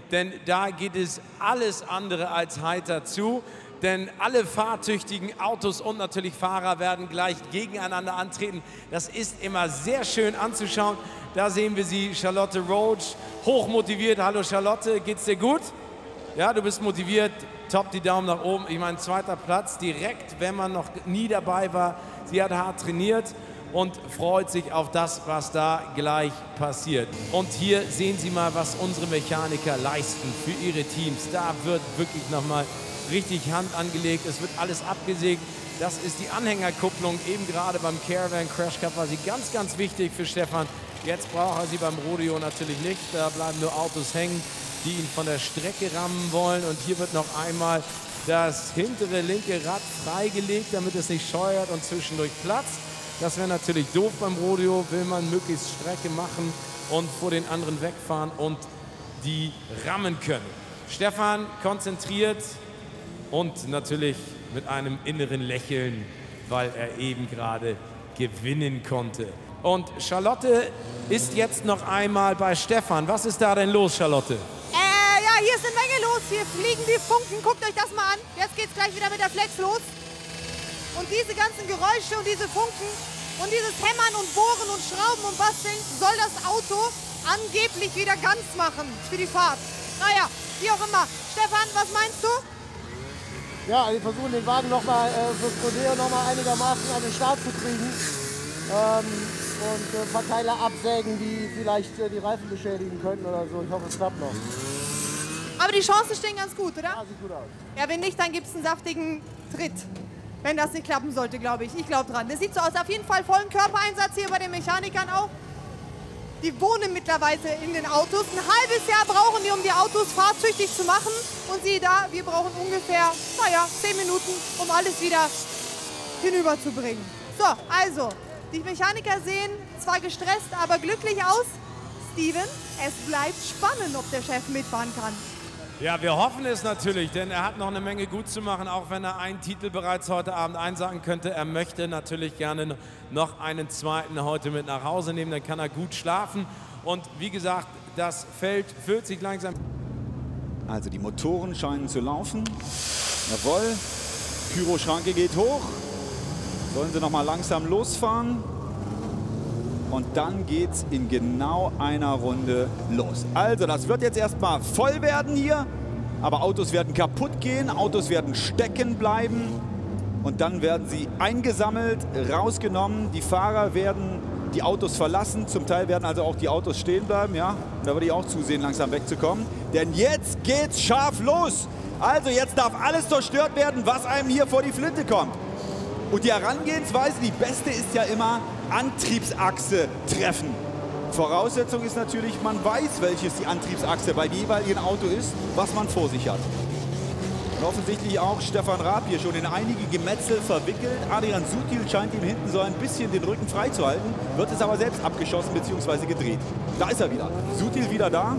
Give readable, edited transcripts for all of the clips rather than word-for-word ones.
denn da geht es alles andere als heiter zu. Denn alle fahrtüchtigen Autos und natürlich Fahrer werden gleich gegeneinander antreten. Das ist immer sehr schön anzuschauen. Da sehen wir sie, Charlotte Roach, hochmotiviert. Hallo Charlotte, geht's dir gut? Ja, du bist motiviert, top, die Daumen nach oben. Ich meine, 2. Platz, direkt, wenn man noch nie dabei war. Sie hat hart trainiert und freut sich auf das, was da gleich passiert. Und hier sehen Sie mal, was unsere Mechaniker leisten für ihre Teams. Da wird wirklich nochmal richtig Hand angelegt, es wird alles abgesägt. Das ist die Anhängerkupplung, eben gerade beim Caravan Crash Cup war sie ganz, ganz wichtig für Stefan. Jetzt braucht er sie beim Rodeo natürlich nicht, da bleiben nur Autos hängen, die ihn von der Strecke rammen wollen. Und hier wird noch einmal das hintere linke Rad freigelegt, damit es nicht scheuert und zwischendurch platzt. Das wäre natürlich doof beim Rodeo, will man möglichst Strecke machen und vor den anderen wegfahren und die rammen können. Stefan konzentriert und natürlich mit einem inneren Lächeln, weil er eben gerade gewinnen konnte. Und Charlotte ist jetzt noch einmal bei Stefan. Was ist da denn los, Charlotte? Ja, hier ist eine Menge los. Hier fliegen die Funken. Guckt euch das mal an. Jetzt geht's gleich wieder mit der Flex los. Und diese ganzen Geräusche und diese Funken und dieses Hämmern und Bohren und Schrauben und Basteln soll das Auto angeblich wieder ganz machen für die Fahrt. Naja, wie auch immer. Stefan, was meinst du? Ja, wir versuchen den Wagen nochmal fürs Rodeo nochmal einigermaßen an den Start zu kriegen. Und ein paar Teile absägen, die vielleicht die Reifen beschädigen könnten oder so. Ich hoffe, es klappt noch. Aber die Chancen stehen ganz gut, oder? Ja, sieht gut aus. Ja, wenn nicht, dann gibt es einen saftigen Tritt. Wenn das nicht klappen sollte, glaube ich. Ich glaube dran. Das sieht so aus. Auf jeden Fall vollen Körpereinsatz hier bei den Mechanikern auch. Die wohnen mittlerweile in den Autos. Ein halbes Jahr brauchen die, um die Autos fahrtüchtig zu machen. Und siehe da, wir brauchen ungefähr, naja, 10 Minuten, um alles wieder hinüberzubringen. So, also, die Mechaniker sehen zwar gestresst, aber glücklich aus. Steven, es bleibt spannend, ob der Chef mitfahren kann. Ja, wir hoffen es natürlich, denn er hat noch eine Menge gut zu machen, auch wenn er einen Titel bereits heute Abend einsagen könnte. Er möchte natürlich gerne noch einen zweiten heute mit nach Hause nehmen, dann kann er gut schlafen. Und wie gesagt, das Feld füllt sich langsam. Also die Motoren scheinen zu laufen. Jawohl, Pyroschranke geht hoch. Sollen sie noch mal langsam losfahren. Und dann geht's in genau einer Runde los. Also das wird jetzt erstmal voll werden hier. Aber Autos werden kaputt gehen, Autos werden stecken bleiben. Und dann werden sie eingesammelt, rausgenommen. Die Fahrer werden die Autos verlassen. Zum Teil werden also auch die Autos stehen bleiben. Ja? Da würde ich auch zusehen, langsam wegzukommen. Denn jetzt geht's scharf los. Also jetzt darf alles zerstört werden, was einem hier vor die Flinte kommt. Und die Herangehensweise, die beste ist ja immer Antriebsachse treffen. Voraussetzung ist natürlich, man weiß, welches die Antriebsachse bei dem jeweiligen Auto ist, was man vor sich hat. Und offensichtlich auch Stefan Raab hier schon in einige Gemetzel verwickelt. Adrian Sutil scheint ihm hinten so ein bisschen den Rücken freizuhalten, wird es aber selbst abgeschossen bzw. gedreht. Da ist er wieder. Sutil wieder da.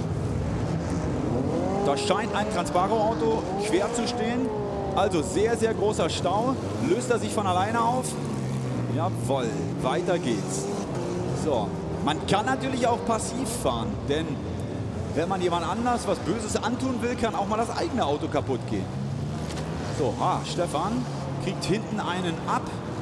Da scheint ein Transparo-Auto schwer zu stehen. Also sehr, sehr großer Stau. Löst er sich von alleine auf? Jawohl, weiter geht's. So, man kann natürlich auch passiv fahren, denn wenn man jemand anders was Böses antun will, kann auch mal das eigene Auto kaputt gehen. So, Stefan kriegt hinten einen ab,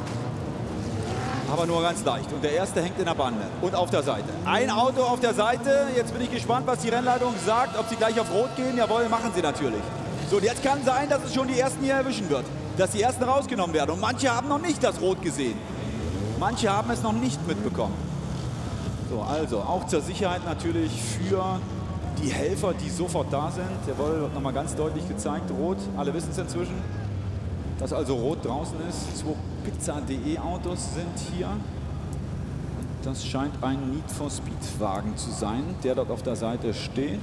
aber nur ganz leicht. Und der erste hängt in der Bande und auf der Seite. Ein Auto auf der Seite. Jetzt bin ich gespannt, was die Rennleitung sagt, ob sie gleich auf Rot gehen. Jawohl, machen sie natürlich. So, und jetzt kann sein, dass es schon die ersten hier erwischen wird. Dass die ersten rausgenommen werden. Und manche haben noch nicht das Rot gesehen. Manche haben es noch nicht mitbekommen. So, also auch zur Sicherheit natürlich für die Helfer, die sofort da sind. Jawohl, wird nochmal ganz deutlich gezeigt. Rot, alle wissen es inzwischen, dass also Rot draußen ist. 2 Pizza.de Autos sind hier. Und das scheint ein Need for Speed Wagen zu sein, der dort auf der Seite steht.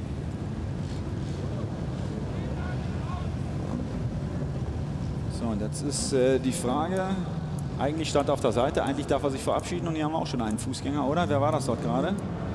So, und jetzt ist die Frage, eigentlich stand er auf der Seite, eigentlich darf er sich verabschieden und hier haben wir auch schon einen Fußgänger, oder? Wer war das dort gerade?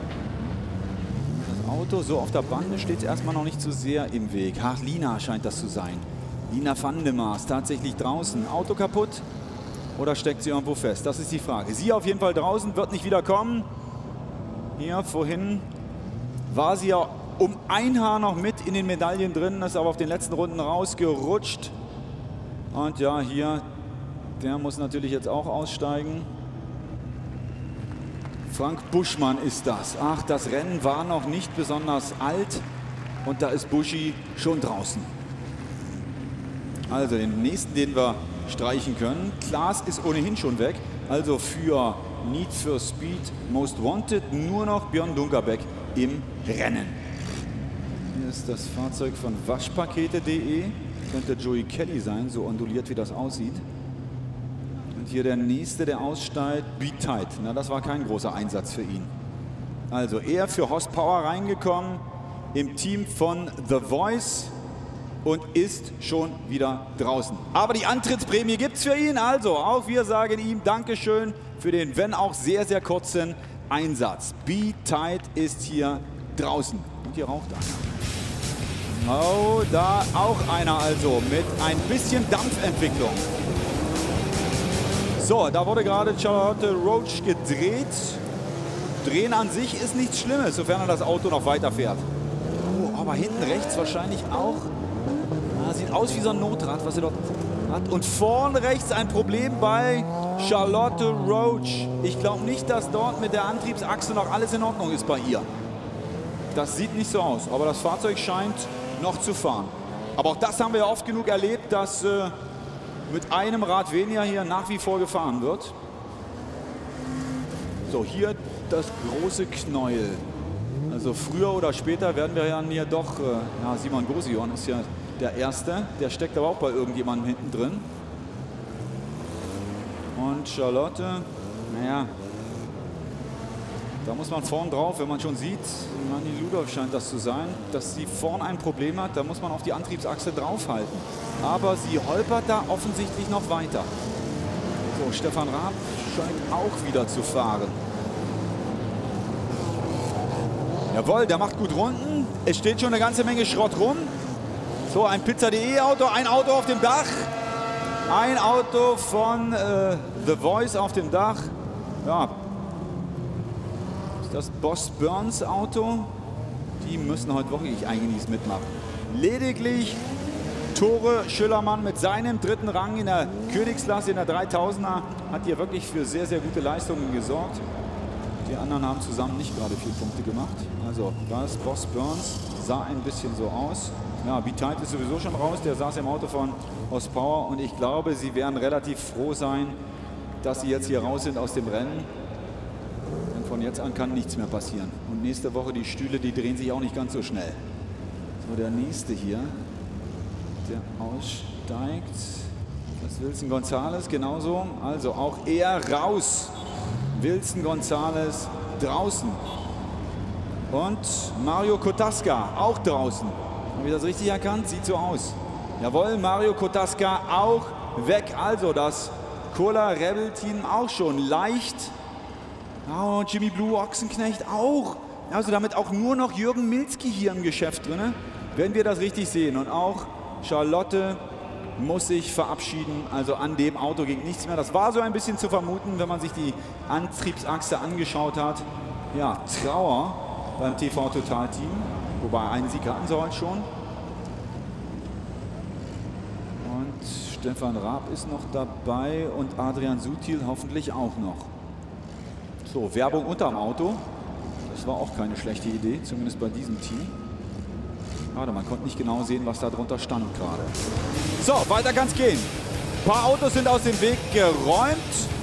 Das Auto so auf der Bande steht erstmal noch nicht so sehr im Weg. Ach, Lina scheint das zu sein. Lina van de Maas tatsächlich draußen. Auto kaputt oder steckt sie irgendwo fest? Das ist die Frage. Sie auf jeden Fall draußen, wird nicht wieder kommen. Hier vorhin war sie ja um ein Haar noch mit in den Medaillen drin, ist aber auf den letzten Runden rausgerutscht. Und ja, hier, der muss natürlich jetzt auch aussteigen. Frank Buschmann ist das. Ach, das Rennen war noch nicht besonders alt und da ist Buschi schon draußen. Also den nächsten, den wir streichen können. Klaas ist ohnehin schon weg. Also für Need for Speed Most Wanted nur noch Björn Dunkerbeck im Rennen. Hier ist das Fahrzeug von Waschpakete.de. Könnte Joey Kelly sein, so onduliert wie das aussieht. Und hier der nächste, der aussteigt, Beat Tight. Na, das war kein großer Einsatz für ihn. Also er für Horsepower reingekommen im Team von The Voice und ist schon wieder draußen. Aber die Antrittsprämie gibt es für ihn. Also auch wir sagen ihm Dankeschön für den, wenn auch sehr, sehr kurzen Einsatz. Beat Tight ist hier draußen. Und hier raucht einer. Oh, da auch einer also mit ein bisschen Dampfentwicklung. So, da wurde gerade Charlotte Roach gedreht. Drehen an sich ist nichts Schlimmes, sofern er das Auto noch weiterfährt. Oh, aber hinten rechts wahrscheinlich auch. Ah, sieht aus wie so ein Notrad, was er dort hat. Und vorne rechts ein Problem bei Charlotte Roach. Ich glaube nicht, dass dort mit der Antriebsachse noch alles in Ordnung ist bei ihr. Das sieht nicht so aus, aber das Fahrzeug scheint noch zu fahren. Aber auch das haben wir ja oft genug erlebt, dass mit einem Rad weniger hier nach wie vor gefahren wird. So, hier das große Knäuel. Also früher oder später werden wir ja hier doch, ja, Simon Gosion ist ja der Erste, der steckt aber auch bei irgendjemandem hinten drin. Und Charlotte, naja, da muss man vorn drauf, wenn man schon sieht, Manni Ludolf scheint das zu sein, dass sie vorn ein Problem hat, da muss man auf die Antriebsachse draufhalten. Aber sie holpert da offensichtlich noch weiter. So, Stefan Raab scheint auch wieder zu fahren. Jawohl, der macht gut Runden. Es steht schon eine ganze Menge Schrott rum. So, ein Pizza.de Auto, ein Auto auf dem Dach. Ein Auto von The Voice auf dem Dach. Ja. Ist das Boss Burns Auto? Die müssen heute wirklich eigentlich mitmachen. Lediglich Tore Schüllermann mit seinem dritten Rang in der Königsklasse, in der 3000er, hat hier wirklich für sehr, sehr gute Leistungen gesorgt. Die anderen haben zusammen nicht gerade 4 Punkte gemacht. Also das Boss Burns sah ein bisschen so aus. Ja, Beat Tight ist sowieso schon raus. Der saß im Auto von Horsepower und ich glaube, sie werden relativ froh sein, dass sie jetzt hier raus sind aus dem Rennen. Denn von jetzt an kann nichts mehr passieren. Und nächste Woche die Stühle, die drehen sich auch nicht ganz so schnell. So, der nächste hier, der aussteigt. Das ist Wilson Gonzalez, genauso. Also auch er raus. Wilson Gonzalez draußen. Und Mario Kotaska auch draußen. Habe ich das richtig erkannt? Sieht so aus. Jawohl, Mario Kotaska auch weg. Also das Cola Rebel Team auch schon leicht. Oh, Jimmy Blue Ochsenknecht auch. Also damit auch nur noch Jürgen Milzki hier im Geschäft drin. Wenn wir das richtig sehen. Und auch Charlotte muss sich verabschieden. Also an dem Auto ging nichts mehr. Das war so ein bisschen zu vermuten, wenn man sich die Antriebsachse angeschaut hat. Ja, Trauer beim TV Total Team. Wobei einen Sieg hatten sie heute schon. Und Stefan Raab ist noch dabei und Adrian Sutil hoffentlich auch noch. So, Werbung unterm Auto. Das war auch keine schlechte Idee, zumindest bei diesem Team. Schade, man konnte nicht genau sehen, was da drunter stand gerade. So, weiter kann's gehen. Ein paar Autos sind aus dem Weg geräumt.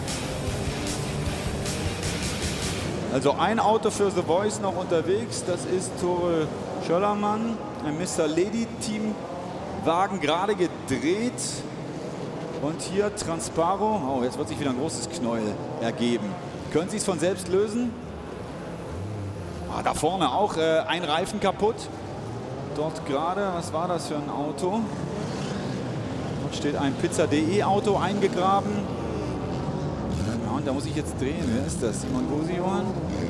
Also ein Auto für The Voice noch unterwegs. Das ist Tore Schöllermann. Ein Mr. Lady Team Wagen gerade gedreht. Und hier Transparo. Oh, jetzt wird sich wieder ein großes Knäuel ergeben. Können Sie es von selbst lösen? Ah, da vorne auch ein Reifen kaputt. Dort gerade, was war das für ein Auto? Dort steht ein Pizza.de Auto eingegraben. Ja, und da muss ich jetzt drehen. Wer ist das? Simon Gosion?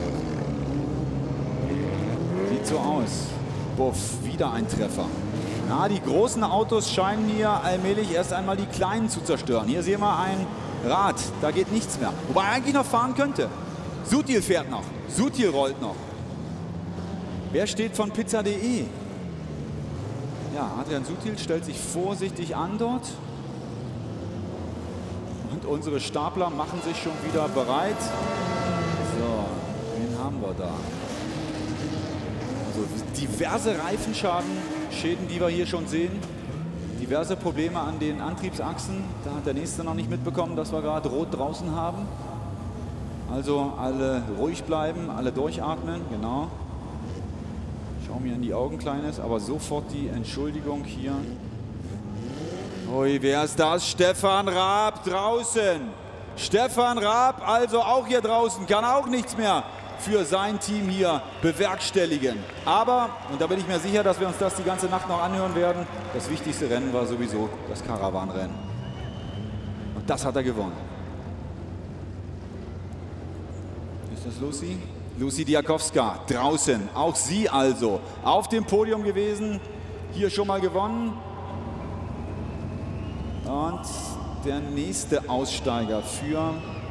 Sieht so aus. Buff, wieder ein Treffer. Na, die großen Autos scheinen hier allmählich erst einmal die kleinen zu zerstören. Hier sehen wir ein Rad, da geht nichts mehr. Wobei er eigentlich noch fahren könnte. Sutil fährt noch. Sutil rollt noch. Wer steht von Pizza.de? Ja, Adrian Sutil stellt sich vorsichtig an dort. Und unsere Stapler machen sich schon wieder bereit. So, wen haben wir da? Also diverse Reifenschäden, die wir hier schon sehen. Diverse Probleme an den Antriebsachsen. Da hat der Nächste noch nicht mitbekommen, dass wir gerade rot draußen haben. Also alle ruhig bleiben, alle durchatmen, genau. Schau mir in die Augen, Kleines, aber sofort die Entschuldigung hier. Ui, wer ist das? Stefan Raab draußen. Stefan Raab also auch hier draußen, kann auch nichts mehr für sein Team hier bewerkstelligen. Aber, und da bin ich mir sicher, dass wir uns das die ganze Nacht noch anhören werden, das wichtigste Rennen war sowieso das Caravan-Rennen. Und das hat er gewonnen. Ist das Lucy? Lucy Diakowska draußen, auch sie also auf dem Podium gewesen, hier schon mal gewonnen. Und der nächste Aussteiger für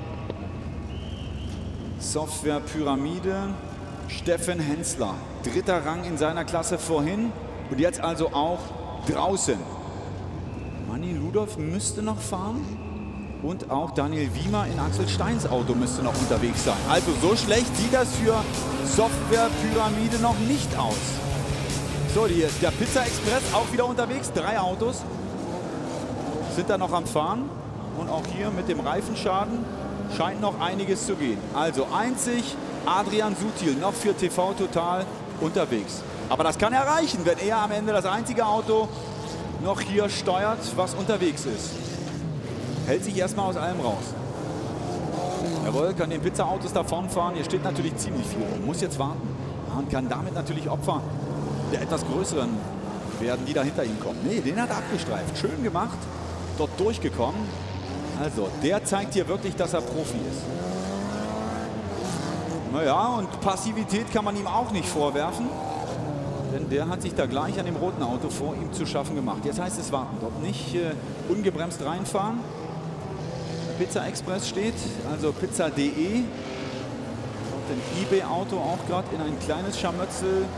Software Pyramide, Steffen Hensler. Dritter Rang in seiner Klasse vorhin und jetzt also auch draußen. Manni Ludolf müsste noch fahren und auch Daniel Wiemer in Axel Steins Auto müsste noch unterwegs sein. Also so schlecht sieht das für Software Pyramide noch nicht aus. So, der Pizza Express auch wieder unterwegs, 3 Autos sind da noch am Fahren und auch hier mit dem Reifenschaden scheint noch einiges zu gehen. Also einzig Adrian Sutil noch für TV Total unterwegs. Aber das kann er reichen, wenn er am Ende das einzige Auto noch hier steuert, was unterwegs ist. Hält sich erstmal aus allem raus. Jawohl, kann den Pizza-Autos da vorne fahren. Hier steht natürlich ziemlich viel rum. Muss jetzt warten. Und kann damit natürlich Opfer der etwas größeren werden, die da hinter ihm kommen. Nee, den hat er abgestreift. Schön gemacht. Dort durchgekommen. Also, der zeigt hier wirklich, dass er Profi ist. Naja, und Passivität kann man ihm auch nicht vorwerfen. Denn der hat sich da gleich an dem roten Auto vor ihm zu schaffen gemacht. Jetzt heißt es warten. Dort nicht ungebremst reinfahren. Pizza Express steht, also Pizza.de. Und ein eBay-Auto auch gerade in ein kleines Scharmützel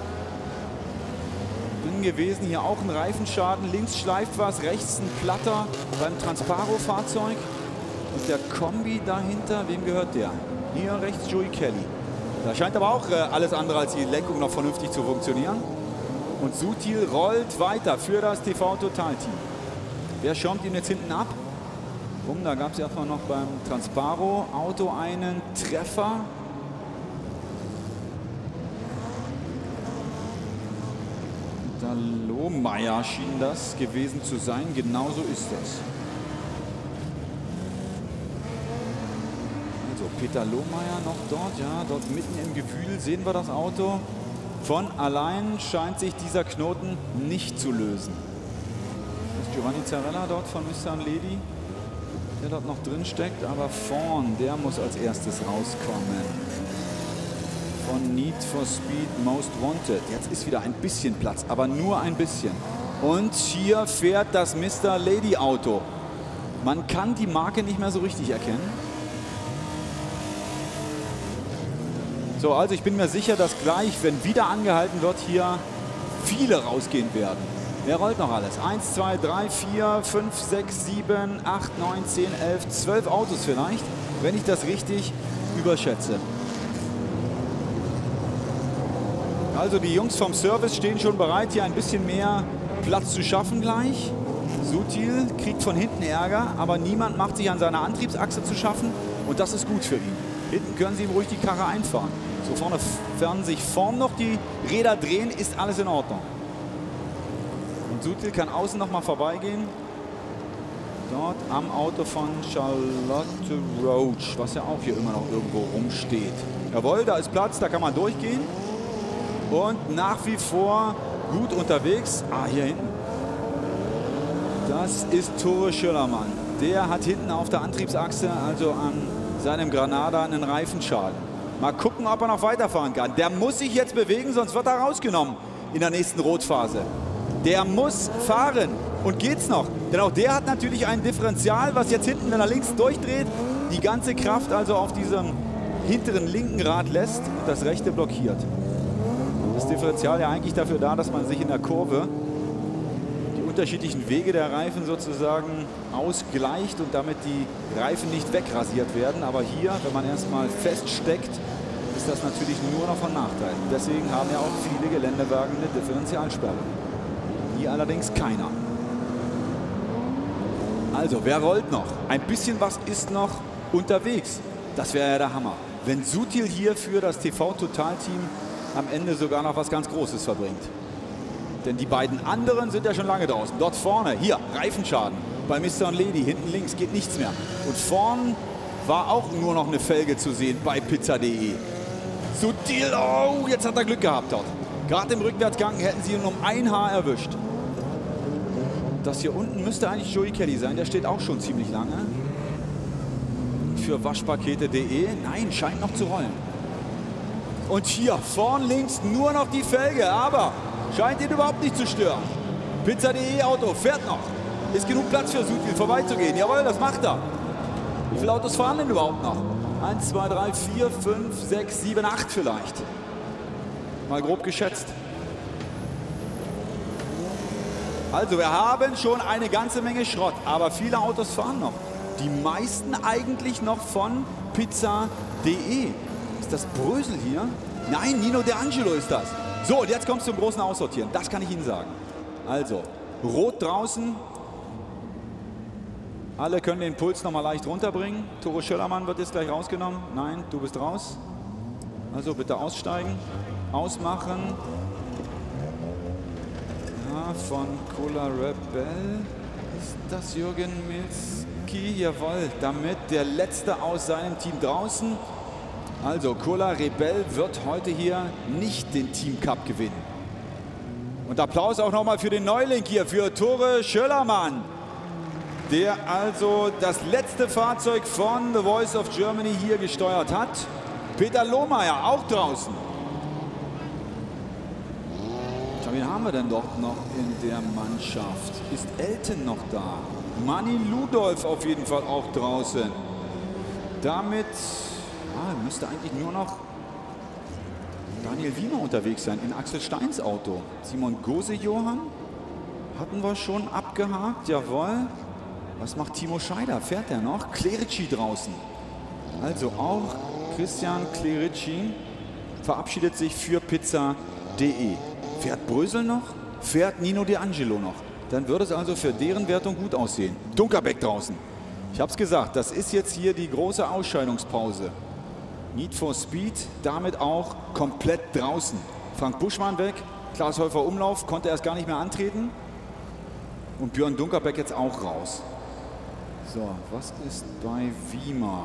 drin gewesen. Hier auch ein Reifenschaden. Links schleift was, rechts ein Platter beim Transparo-Fahrzeug. Und der Kombi dahinter, wem gehört der? Hier rechts Joey Kelly. Da scheint aber auch alles andere als die Lenkung noch vernünftig zu funktionieren. Und Sutil rollt weiter für das TV-Total-Team. Wer schirmt ihn jetzt hinten ab? Da gab es erstmal noch beim Transparo-Auto einen Treffer. Da Lohmeier schien das gewesen zu sein. Genauso ist es. Also Peter Lohmeier noch dort. Ja, dort mitten im Gewühl sehen wir das Auto. Von allein scheint sich dieser Knoten nicht zu lösen. Das ist Giovanni Zarella dort von Mr. Lady, der dort noch drin steckt, aber vorn, der muss als erstes rauskommen. Von Need for Speed Most Wanted. Jetzt ist wieder ein bisschen Platz, aber nur ein bisschen. Und hier fährt das Mr. Lady Auto. Man kann die Marke nicht mehr so richtig erkennen. So, also ich bin mir sicher, dass gleich, wenn wieder angehalten wird, hier viele rausgehen werden. Wer rollt noch alles? 1, 2, 3, 4, 5, 6, 7, 8, 9, 10, 11, 12 Autos vielleicht, wenn ich das richtig überschätze. Also die Jungs vom Service stehen schon bereit, hier ein bisschen mehr Platz zu schaffen gleich. Sutil kriegt von hinten Ärger, aber niemand macht sich an seiner Antriebsachse zu schaffen und das ist gut für ihn. Hinten können sie ihm ruhig die Karre einfahren. So sofern sich vorn noch die Räder drehen, ist alles in Ordnung. Und Sutil kann außen noch mal vorbeigehen. Dort am Auto von Charlotte Roach, was ja auch hier immer noch irgendwo rumsteht. Jawohl, da ist Platz, da kann man durchgehen. Und nach wie vor gut unterwegs. Ah, hier hinten. Das ist Tore Schillermann. Der hat hinten auf der Antriebsachse, also an seinem Granada, einen Reifenschaden. Mal gucken, ob er noch weiterfahren kann. Der muss sich jetzt bewegen, sonst wird er rausgenommen in der nächsten Rotphase. Der muss fahren. Und geht's noch? Denn auch der hat natürlich ein Differential, was jetzt hinten, wenn er links durchdreht, die ganze Kraft also auf diesem hinteren linken Rad lässt und das rechte blockiert. Das Differential ja eigentlich dafür da, dass man sich in der Kurve die unterschiedlichen Wege der Reifen sozusagen ausgleicht und damit die Reifen nicht wegrasiert werden. Aber hier, wenn man erstmal feststeckt, ist das natürlich nur noch von Nachteil. Deswegen haben ja auch viele Geländewagen eine Differentialsperre. Hier allerdings keiner. Also, wer rollt noch? Ein bisschen was ist noch unterwegs. Das wäre ja der Hammer. Wenn Sutil hier für das TV-Total-Team am Ende sogar noch was ganz Großes verbringt. Denn die beiden anderen sind ja schon lange draußen. Dort vorne, hier, Reifenschaden bei Mr. und Lady. Hinten links geht nichts mehr. Und vorn war auch nur noch eine Felge zu sehen bei Pizza.de. Sutil, oh, jetzt hat er Glück gehabt dort. Gerade im Rückwärtsgang hätten sie ihn um ein Haar erwischt. Das hier unten müsste eigentlich Joey Kelly sein. Der steht auch schon ziemlich lange. Für Waschpakete.de. Nein, scheint noch zu rollen. Und hier vorn links nur noch die Felge. Aber scheint ihn überhaupt nicht zu stören. Pizza.de Auto fährt noch. Ist genug Platz für Sutil vorbeizugehen. Jawohl, das macht er. Wie viele Autos fahren denn überhaupt noch? 1, 2, 3, 4, 5, 6, 7, 8 vielleicht. Mal grob geschätzt. Also wir haben schon eine ganze Menge Schrott, aber viele Autos fahren noch. Die meisten eigentlich noch von Pizza.de. Ist das Brösel hier? Nein, Nino De Angelo ist das. So, und jetzt kommt es zum großen Aussortieren. Das kann ich Ihnen sagen. Also, rot draußen. Alle können den Puls noch mal leicht runterbringen. Toro Schöllermann wird jetzt gleich rausgenommen. Nein, du bist raus. Also bitte aussteigen. Ausmachen. Ja, von Cola Rebel. Ist das Jürgen Milski? Jawohl, damit der Letzte aus seinem Team draußen. Also Cola Rebel wird heute hier nicht den Team Cup gewinnen. Und Applaus auch noch mal für den Neuling hier, für Tore Schöllermann, der also das letzte Fahrzeug von The Voice of Germany hier gesteuert hat. Peter Lohmeier auch draußen. Wen haben wir denn dort noch in der Mannschaft? Ist Elton noch da? Manni Ludolf auf jeden Fall auch draußen. Damit müsste eigentlich nur noch Daniel Wiemer unterwegs sein in Axel Steins Auto. Simon Gose-Johann hatten wir schon abgehakt, jawohl. Was macht Timo Scheider? Fährt er noch? Clerici draußen. Also auch Christian Clerici verabschiedet sich für Pizza.de. Fährt Brösel noch? Fährt Nino De Angelo noch? Dann würde es also für deren Wertung gut aussehen. Dunkerbeck draußen. Ich habe es gesagt, das ist jetzt hier die große Ausscheidungspause. Need for Speed, damit auch komplett draußen. Frank Buschmann weg, Klaas Häufer Umlauf, konnte erst gar nicht mehr antreten. Und Björn Dunkerbeck jetzt auch raus. So, was ist bei Wiemer?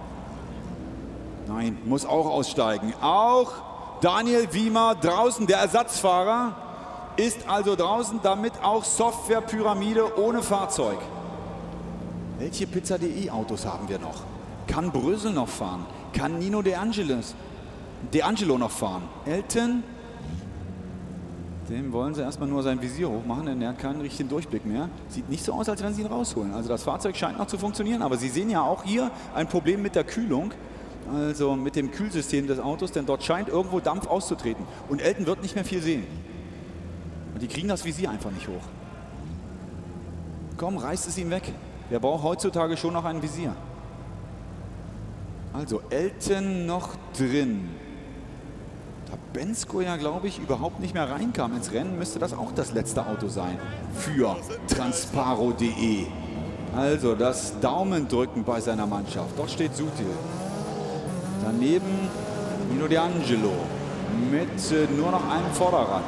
Nein, muss auch aussteigen. Auch Daniel Wiemer draußen, der Ersatzfahrer, ist also draußen, damit auch Software-Pyramide ohne Fahrzeug. Welche Pizza.de Autos haben wir noch? Kann Brösel noch fahren? Kann Nino De Angelo noch fahren? Elton? Dem wollen sie erstmal nur sein Visier hochmachen, denn er hat keinen richtigen Durchblick mehr. Sieht nicht so aus, als wenn sie ihn rausholen. Also das Fahrzeug scheint noch zu funktionieren, aber Sie sehen ja auch hier ein Problem mit der Kühlung. Also mit dem Kühlsystem des Autos, denn dort scheint irgendwo Dampf auszutreten. Und Elton wird nicht mehr viel sehen. Und die kriegen das Visier einfach nicht hoch. Komm, reißt es ihm weg. Wer braucht heutzutage schon noch ein Visier? Also Elton noch drin. Da Bensko ja, glaube ich, überhaupt nicht mehr reinkam ins Rennen, müsste das auch das letzte Auto sein für Transparo.de. Also das Daumendrücken bei seiner Mannschaft. Dort steht Sutil. Daneben Nino De Angelo mit nur noch einem Vorderrad.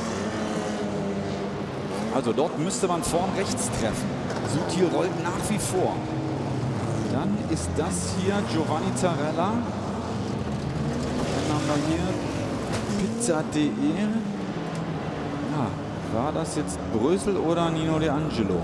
Also dort müsste man vorn rechts treffen. Sutil rollt nach wie vor. Dann ist das hier Giovanni Zarella. Dann haben wir hier Pizza.de. Ja, war das jetzt Brösel oder Nino De Angelo?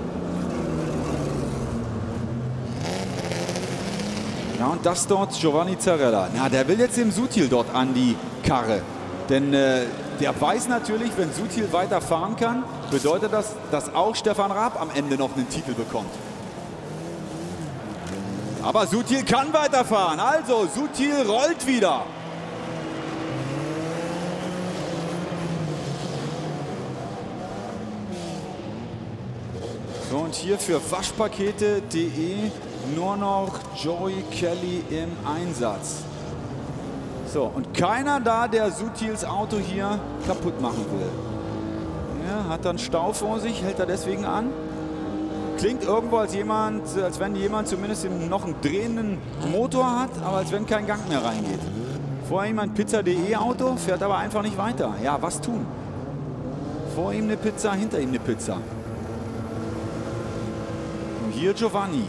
Ja, und das dort Giovanni Zarella. Na, der will jetzt dem Sutil dort an die Karre. Denn der weiß natürlich, wenn Sutil weiterfahren kann, bedeutet das, dass auch Stefan Raab am Ende noch einen Titel bekommt. Aber Sutil kann weiterfahren. Also, Sutil rollt wieder. So, und hier für Waschpakete.de nur noch Joey Kelly im Einsatz. So, und keiner da, der Sutils Auto hier kaputt machen will. Er hat dann Stau vor sich, hält er deswegen an. Klingt irgendwo als wenn jemand zumindest noch einen drehenden Motor hat, aber als wenn kein Gang mehr reingeht. Vor ihm ein Pizza.de Auto, fährt aber einfach nicht weiter. Ja, was tun? Vor ihm eine Pizza, hinter ihm eine Pizza. Und hier Giovanni.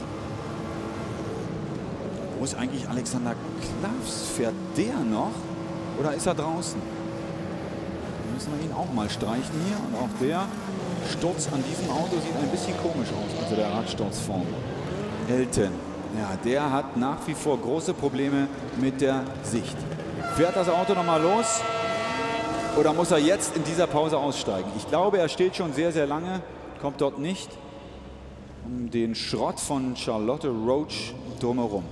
Wo ist eigentlich Alexander Klavs? Fährt der noch? Oder ist er draußen? Müssen wir ihn auch mal streichen hier. Und auch der Sturz an diesem Auto sieht ein bisschen komisch aus. Also der Radsturzform. Elton. Ja, der hat nach wie vor große Probleme mit der Sicht. Fährt das Auto nochmal los? Oder muss er jetzt in dieser Pause aussteigen? Ich glaube, er steht schon sehr, sehr lange. Kommt dort nicht um den Schrott von Charlotte Roach drumherum.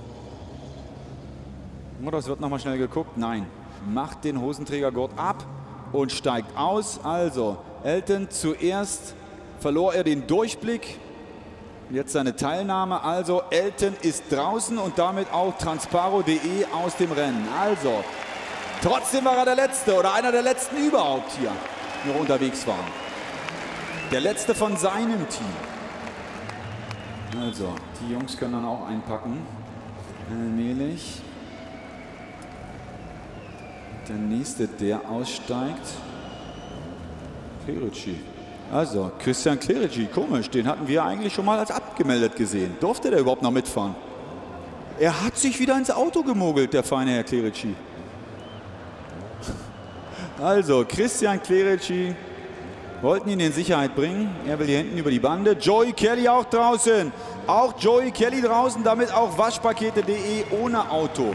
Oder es wird nochmal schnell geguckt. Nein, macht den Hosenträgergurt ab und steigt aus. Also, Elton, zuerst verlor er den Durchblick. Jetzt seine Teilnahme. Also, Elton ist draußen und damit auch Transparo.de aus dem Rennen. Also, trotzdem war er der Letzte oder einer der Letzten überhaupt hier noch unterwegs waren. Der Letzte von seinem Team. Also, die Jungs können dann auch einpacken. Allmählich. Der nächste, der aussteigt, Clerici. Also, Christian Clerici, komisch, den hatten wir eigentlich schon mal als abgemeldet gesehen. Durfte der überhaupt noch mitfahren? Er hat sich wieder ins Auto gemogelt, der feine Herr Clerici. Also, Christian Clerici wollten ihn in Sicherheit bringen. Er will hier hinten über die Bande. Joey Kelly auch draußen. Auch Joey Kelly draußen, damit auch Waschpakete.de ohne Auto.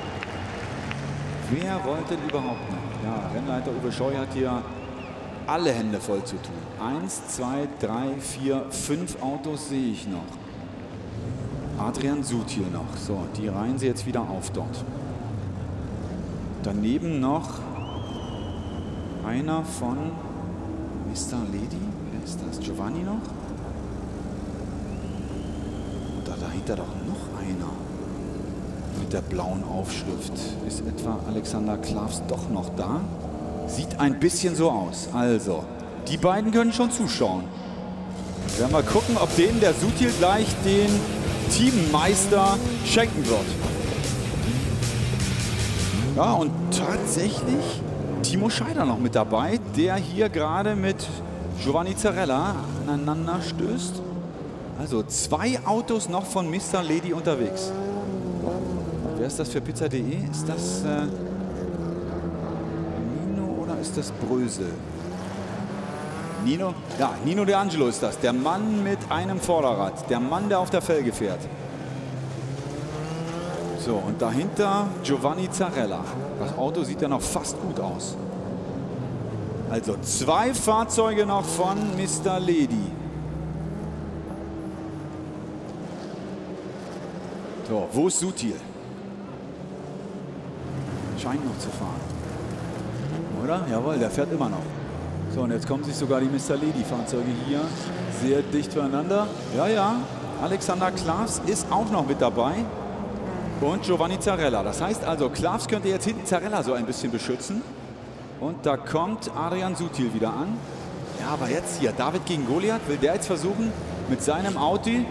Wer wollte überhaupt noch? Ja, Rennleiter Uwe Scheu hat hier alle Hände voll zu tun. 1, 2, 3, 4, 5 Autos sehe ich noch. Adrian Sutil noch. So, die reihen sie jetzt wieder auf dort. Daneben noch einer von Mr. Lady. Wer ist das? Giovanni noch? Und da dahinter doch noch einer. Mit der blauen Aufschrift. Ist etwa Alexander Klavs doch noch da? Sieht ein bisschen so aus. Also, die beiden können schon zuschauen. Wir werden mal gucken, ob denen der Sutil gleich den Teammeister schenken wird. Ja, und tatsächlich Timo Scheider noch mit dabei, der hier gerade mit Giovanni Zarella aneinander stößt. Also 2 Autos noch von Mr. Lady unterwegs. Wer ist das für Pizza.de? Ist das Nino oder ist das Brösel? Nino? Ja, Nino De Angelo ist das. Der Mann mit einem Vorderrad. Der Mann, der auf der Felge fährt. So, und dahinter Giovanni Zarella. Das Auto sieht ja noch fast gut aus. Also 2 Fahrzeuge noch von Mr. Lady. So, wo ist Sutil? Scheint noch zu fahren. Oder? Jawohl, der fährt immer noch. So, und jetzt kommen sich sogar die Mr. Lady-Fahrzeuge hier sehr dicht voneinander. Ja, ja, Alexander Klavs ist auch noch mit dabei. Und Giovanni Zarella. Das heißt also, Klavs könnte jetzt hinten Zarella so ein bisschen beschützen. Und da kommt Adrian Sutil wieder an. Ja, aber jetzt hier, David gegen Goliath. Will der jetzt versuchen, mit seinem Audi...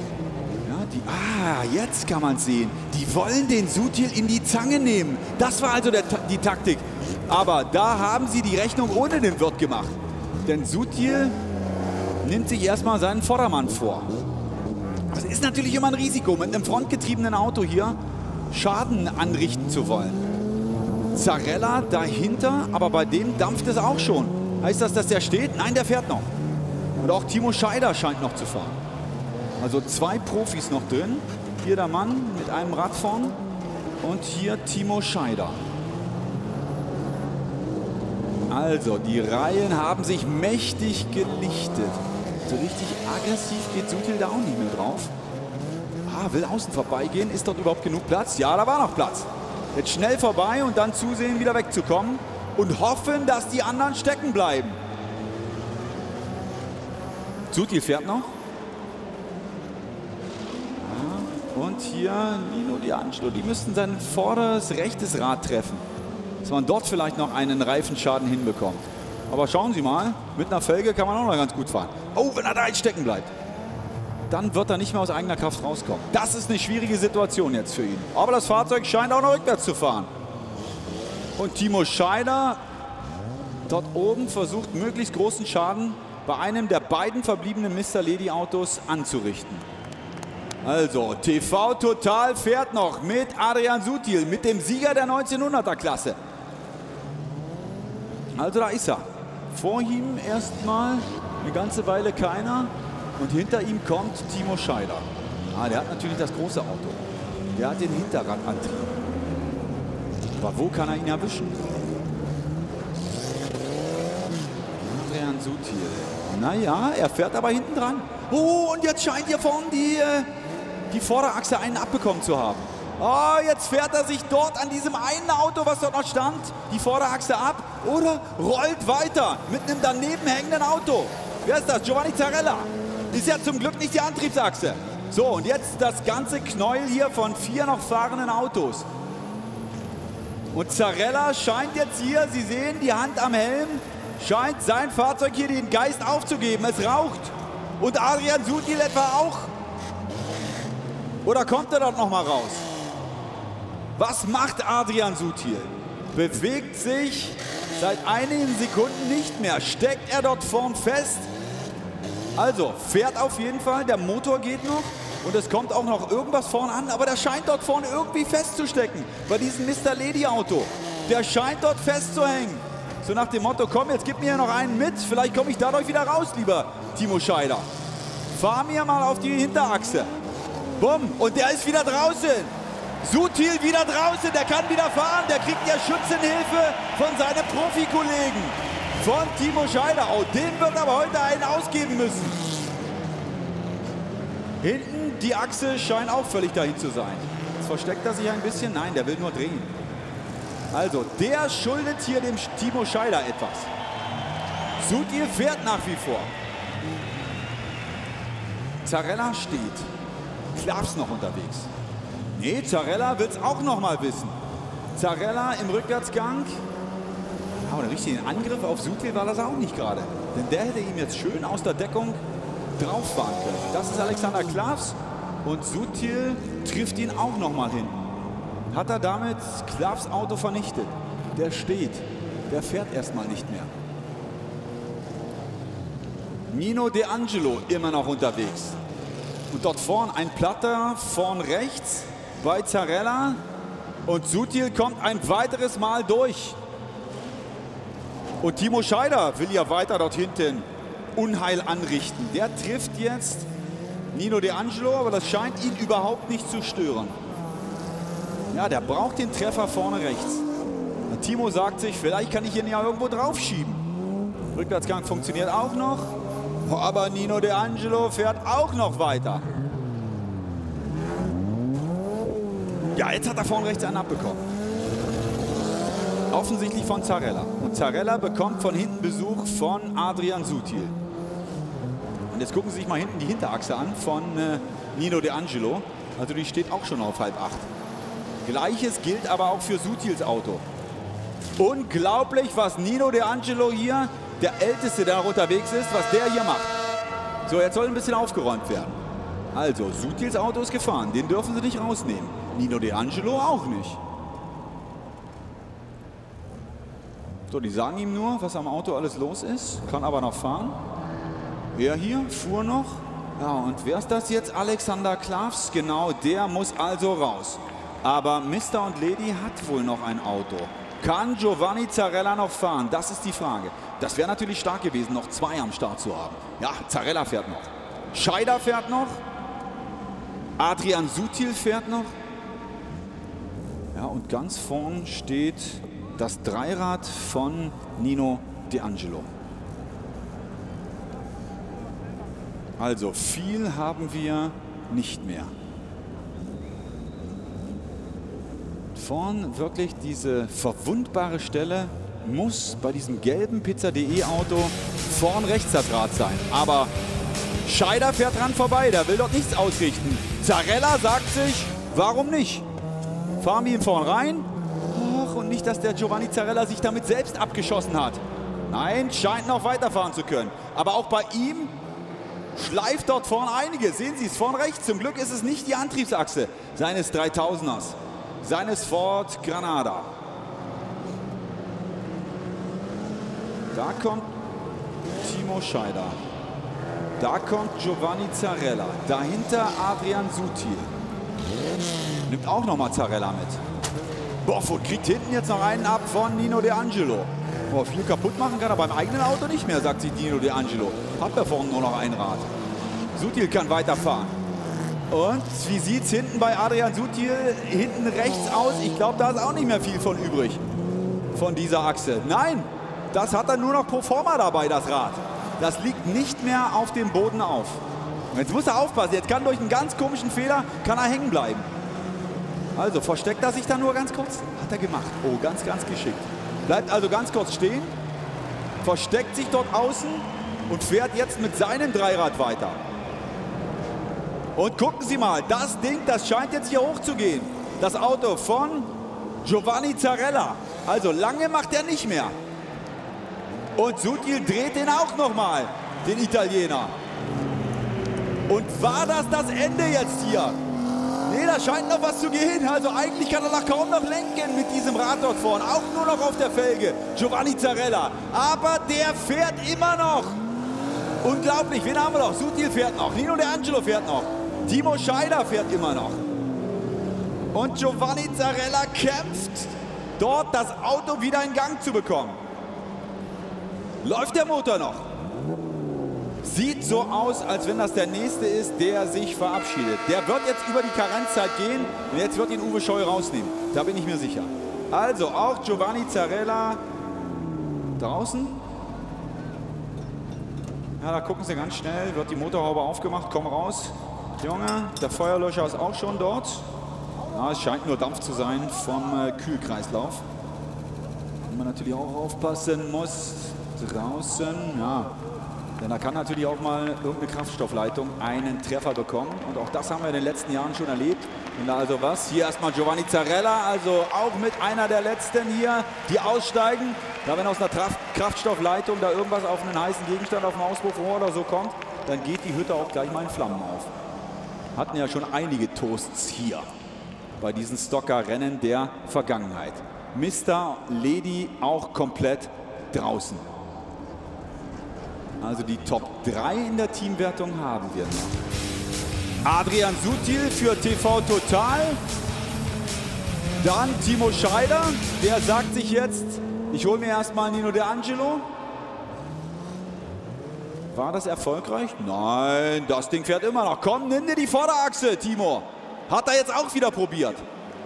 jetzt kann man es sehen. Die wollen den Sutil in die Zange nehmen. Das war also die Taktik. Aber da haben sie die Rechnung ohne den Wirt gemacht. Denn Sutil nimmt sich erstmal seinen Vordermann vor. Das ist natürlich immer ein Risiko, mit einem frontgetriebenen Auto hier Schaden anrichten zu wollen. Zarella dahinter, aber bei dem dampft es auch schon. Heißt das, dass der steht? Nein, der fährt noch. Und auch Timo Scheider scheint noch zu fahren. Also 2 Profis noch drin. Hier der Mann mit einem Rad vorn und hier Timo Scheider. Also die Reihen haben sich mächtig gelichtet. So richtig aggressiv geht Sutil da auch nicht mehr drauf. Will außen vorbeigehen. Ist dort überhaupt genug Platz? Ja, da war noch Platz. Jetzt schnell vorbei und dann zusehen, wieder wegzukommen. Und hoffen, dass die anderen stecken bleiben. Sutil fährt noch. Und hier Nino D'Angelo. Die müssten sein vorderes rechtes Rad treffen, dass man dort vielleicht noch einen Reifenschaden hinbekommt. Aber schauen Sie mal, mit einer Felge kann man auch noch ganz gut fahren. Oh, wenn er da jetzt stecken bleibt, dann wird er nicht mehr aus eigener Kraft rauskommen. Das ist eine schwierige Situation jetzt für ihn. Aber das Fahrzeug scheint auch noch rückwärts zu fahren. Und Timo Scheider dort oben versucht, möglichst großen Schaden bei einem der beiden verbliebenen Mr. Lady Autos anzurichten. Also, TV Total fährt noch mit Adrian Sutil, mit dem Sieger der 1900er Klasse. Also da ist er. Vor ihm erstmal eine ganze Weile keiner und hinter ihm kommt Timo Scheider. Ah, der hat natürlich das große Auto. Der hat den Hinterradantrieb. Aber wo kann er ihn erwischen? Adrian Sutil. Naja, er fährt aber hinten dran. Oh, und jetzt scheint hier vorne die Vorderachse einen abbekommen zu haben. Oh, jetzt fährt er sich dort an diesem einen Auto, was dort noch stand, die Vorderachse ab oder rollt weiter mit einem daneben hängenden Auto. Wer ist das? Giovanni Zarella. Ist ja zum Glück nicht die Antriebsachse. So, und jetzt das ganze Knäuel hier von 4 noch fahrenden Autos. Und Zarella scheint jetzt hier, Sie sehen die Hand am Helm, scheint sein Fahrzeug hier den Geist aufzugeben. Es raucht. Und Adrian Sutil etwa auch. Oder kommt er dort noch mal raus? Was macht Adrian Sutil? Bewegt sich seit einigen Sekunden nicht mehr. Steckt er dort vorn fest? Also, fährt auf jeden Fall. Der Motor geht noch. Und es kommt auch noch irgendwas vorn an. Aber der scheint dort vorne irgendwie festzustecken. Bei diesem Mr. Lady Auto. Der scheint dort festzuhängen. So nach dem Motto, komm, jetzt gib mir noch einen mit. Vielleicht komme ich dadurch wieder raus, lieber Timo Scheider. Fahr mir mal auf die Hinterachse. Bumm. Und der ist wieder draußen. Sutil wieder draußen, der kann wieder fahren, der kriegt ja Schützenhilfe von seinem Profikollegen, von Timo Scheider. Oh, dem wird aber heute einen ausgeben müssen. Hinten die Achse scheint auch völlig dahin zu sein. Jetzt versteckt er sich ein bisschen, nein, der will nur drehen. Also, der schuldet hier dem Timo Scheider etwas. Sutil fährt nach wie vor. Zarella steht. Klavs noch unterwegs. Nee, Zarella will es auch noch mal wissen. Zarella im Rückwärtsgang. Aber einen richtigen Angriff auf Sutil war das auch nicht gerade. Denn der hätte ihm jetzt schön aus der Deckung drauf fahren können. Das ist Alexander Klavs. Und Sutil trifft ihn auch noch mal hin. Hat er damit Klavs Auto vernichtet. Der steht. Der fährt erstmal nicht mehr. Nino D'Angelo immer noch unterwegs. Und dort vorn ein Platter, vorn rechts bei Zarella. Und Sutil kommt ein weiteres Mal durch. Und Timo Scheider will ja weiter dort hinten Unheil anrichten. Der trifft jetzt Nino D'Angelo, aber das scheint ihn überhaupt nicht zu stören. Ja, der braucht den Treffer vorne rechts. Und Timo sagt sich, vielleicht kann ich ihn ja irgendwo drauf schieben. Rückwärtsgang funktioniert auch noch. Aber Nino D'Angelo fährt auch noch weiter. Ja, jetzt hat er vorne rechts einen abbekommen. Offensichtlich von Zarella. Und Zarella bekommt von hinten Besuch von Adrian Sutil. Und jetzt gucken Sie sich mal hinten die Hinterachse an von Nino D'Angelo. Also die steht auch schon auf 7:30. Gleiches gilt aber auch für Sutils Auto. Unglaublich, was Nino D'Angelo hier, der Älteste, der noch unterwegs ist, was der hier macht. So, jetzt soll ein bisschen aufgeräumt werden. Also, Sutils Auto ist gefahren. Den dürfen Sie nicht rausnehmen. Nino D'Angelo auch nicht. So, die sagen ihm nur, was am Auto alles los ist. Kann aber noch fahren. Er hier fuhr noch. Ja, und wer ist das jetzt? Alexander Klavs. Genau, der muss also raus. Aber Mr. und Lady hat wohl noch ein Auto. Kann Giovanni Zarella noch fahren? Das ist die Frage. Das wäre natürlich stark gewesen, noch 2 am Start zu haben. Ja, Zarella fährt noch. Scheider fährt noch. Adrian Sutil fährt noch. Ja, und ganz vorn steht das Dreirad von Nino D'Angelo. Also viel haben wir nicht mehr. Vorn wirklich diese verwundbare Stelle muss bei diesem gelben Pizza.de Auto vorn rechts das Rad sein. Aber Scheider fährt dran vorbei, der will dort nichts ausrichten. Zarella sagt sich, warum nicht? Fahren wir ihn vorn rein. Ach, und nicht, dass der Giovanni Zarella sich damit selbst abgeschossen hat. Nein, scheint noch weiterfahren zu können. Aber auch bei ihm schleift dort vorn einiges. Sehen Sie es, vorn rechts. Zum Glück ist es nicht die Antriebsachse seines 3000ers, seines Ford Granada. Da kommt Timo Scheider. Da kommt Giovanni Zarella. Dahinter Adrian Sutil. Nimmt auch nochmal Zarella mit. Boffo kriegt hinten jetzt noch einen ab von Nino De Angelo. Boah, viel kaputt machen kann er beim eigenen Auto nicht mehr, sagt sich Nino De Angelo. Hat er vorne nur noch ein Rad. Sutil kann weiterfahren. Und wie sieht es hinten bei Adrian Sutil hinten rechts aus? Ich glaube, da ist auch nicht mehr viel von übrig. Von dieser Achse. Nein, das hat er nur noch pro forma dabei, das Rad. Das liegt nicht mehr auf dem Boden auf. Und jetzt muss er aufpassen. Jetzt kann durch einen ganz komischen Fehler kann er hängen bleiben. Also versteckt er sich da nur ganz kurz? Hat er gemacht. Oh, ganz, ganz geschickt. Bleibt also ganz kurz stehen. Versteckt sich dort außen und fährt jetzt mit seinem Dreirad weiter. Und gucken Sie mal, das Ding, das scheint jetzt hier hoch zu gehen. Das Auto von Giovanni Zarella. Also lange macht er nicht mehr. Und Sutil dreht den auch nochmal, den Italiener. Und war das Ende jetzt hier? Nee, da scheint noch was zu gehen. Also eigentlich kann er noch kaum noch lenken mit diesem Rad dort vorne. Auch nur noch auf der Felge, Giovanni Zarella. Aber der fährt immer noch. Unglaublich, wen haben wir noch? Sutil fährt noch, Nino De Angelo fährt noch. Timo Scheider fährt immer noch. Und Giovanni Zarella kämpft, dort das Auto wieder in Gang zu bekommen. Läuft der Motor noch? Sieht so aus, als wenn das der Nächste ist, der sich verabschiedet. Der wird jetzt über die Karenzzeit gehen und jetzt wird ihn Uwe Scheu rausnehmen. Da bin ich mir sicher. Also auch Giovanni Zarella draußen. Ja, da gucken Sie ganz schnell, wird die Motorhaube aufgemacht, komm raus. Junge, der Feuerlöscher ist auch schon dort. Ja, es scheint nur Dampf zu sein vom Kühlkreislauf. Wo man natürlich auch aufpassen muss. Draußen, ja. Denn da kann natürlich auch mal irgendeine Kraftstoffleitung einen Treffer bekommen. Und auch das haben wir in den letzten Jahren schon erlebt. Und da also was? Hier erstmal Giovanni Zarella, also auch mit einer der letzten hier, die aussteigen. Da wenn aus einer Kraftstoffleitung da irgendwas auf einen heißen Gegenstand, auf ein Auspuffrohr oder so kommt, dann geht die Hütte auch gleich mal in Flammen auf. Hatten ja schon einige Toasts hier bei diesen Stocker-Rennen der Vergangenheit. Mr. Lady auch komplett draußen. Also die Top 3 in der Teamwertung haben wir noch. Adrian Sutil für TV Total. Dann Timo Scheider, der sagt sich jetzt, ich hole mir erstmal Nino De Angelo. War das erfolgreich? Nein, das Ding fährt immer noch. Komm, nimm dir die Vorderachse, Timo. Hat er jetzt auch wieder probiert.